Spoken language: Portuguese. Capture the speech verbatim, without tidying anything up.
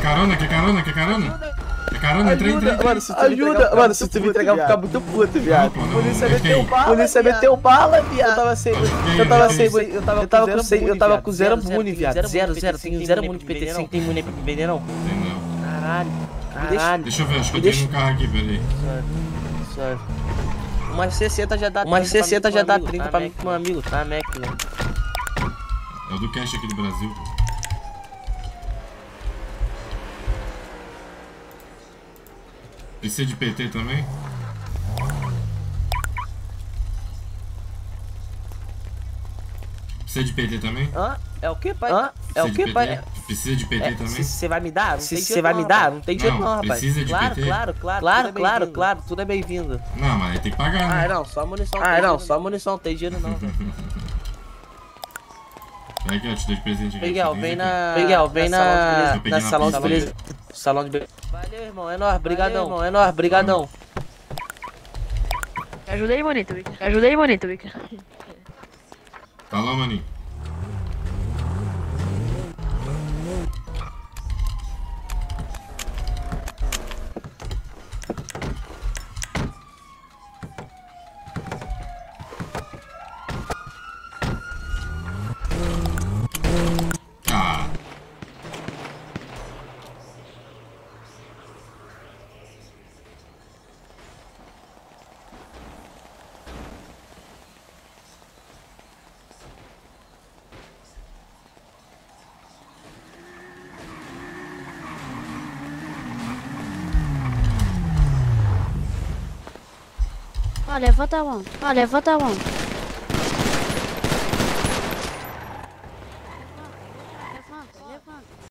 carona, quer carona, quer carona? Quer carona? Entra, entra, entra. Mano, se tu ajuda, mano, se tu me entregar, eu vou ficar muito puto, viado. Polícia meteu bala, polícia meteu bala, viado. Eu tava sem, eu tava sem, eu tava, eu tava com sem, eu tava com zero muni, viado. Zero, zero, tem zero muni de P T, tem muni pra vender não? Tem não. Caralho, caralho. Deixa eu ver, acho que eu tenho um carro aqui, peraí. Sorry. Umas sessenta já dá, umas sessenta já dá trinta pra mim com meu amigo, tá, Mac, né? É o do cash aqui do Brasil. Precisa de P T também? Precisa de P T também? Hã? É o que, pai? Hã? É o que, pai? Precisa de P T também? Você vai me dar? Não se você vai me dar? Não tem dinheiro não, rapaz. Precisa de claro, P T? Claro, claro, claro, claro, claro, tudo é bem-vindo. Não, mas tem que pagar, né? Ah, não, só munição. Ah, não, só munição, não tem dinheiro não, velho. Vai aqui, ó, te dou de presente aqui. Miguel, vem na... Miguel, vem na... Na salão de beleza. Salão de beleza. Valeu, irmão, é nóis, brigadão, irmão, é nóis, brigadão. Me ajuda aí, bonito, Vicky. Me ajuda aí, bonito, Vicky. Tá lá, maninho. Ah. Ó, levanta a mão. Ó, levanta a mão.